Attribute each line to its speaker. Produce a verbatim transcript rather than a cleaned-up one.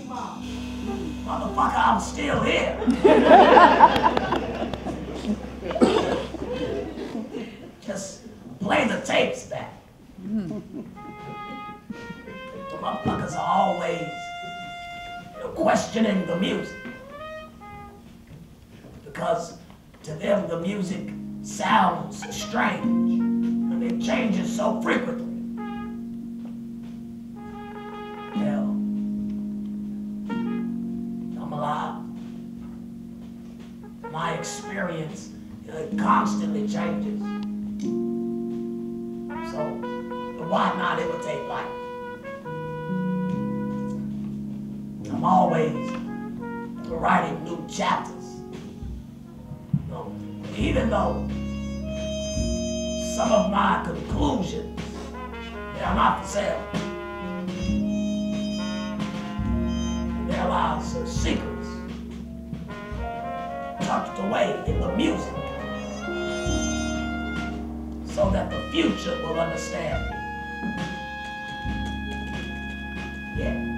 Speaker 1: Motherfucker, I'm still here. Just play the tapes back. The motherfuckers are always, you know, questioning the music. Because to them the music sounds strange and it changes so frequently. Hell, I'm alive. My experience, you know, it constantly changes. So why not imitate life? I'm always writing new chapters. You know, even though some of my conclusions, they are not for sale. There lies secrets tucked away in the music so that the future will understand. Yeah.